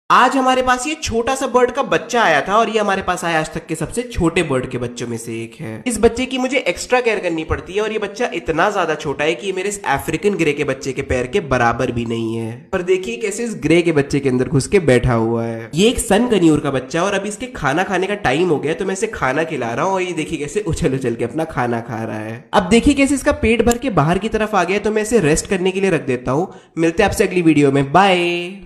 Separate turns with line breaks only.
आज हमारे पास ये छोटा सा बर्ड का बच्चा आया था और ये हमारे पास आया आज तक के सबसे छोटे बर्ड के बच्चों में से एक है। इस बच्चे की मुझे एक्स्ट्रा केयर करनी पड़ती है और ये बच्चा इतना ज्यादा छोटा है कि ये मेरे इस अफ्रीकन ग्रे के बच्चे के पैर के बराबर भी नहीं है। पर देखिए कैसे इस ग्रे के बच्चे के अंदर घुस के बैठा हुआ है। ये एक सन कन्यूर का बच्चा और अभी इसके खाना खाने का टाइम हो गया तो मैं इसे खाना खिला रहा हूँ और ये देखिए कैसे उछल उछल के अपना खाना खा रहा है। अब देखिए कैसे इसका पेट भर के बाहर की तरफ आ गया तो मैं इसे रेस्ट करने के लिए रख देता हूँ। मिलते हैं आपसे अगली वीडियो में, बाय।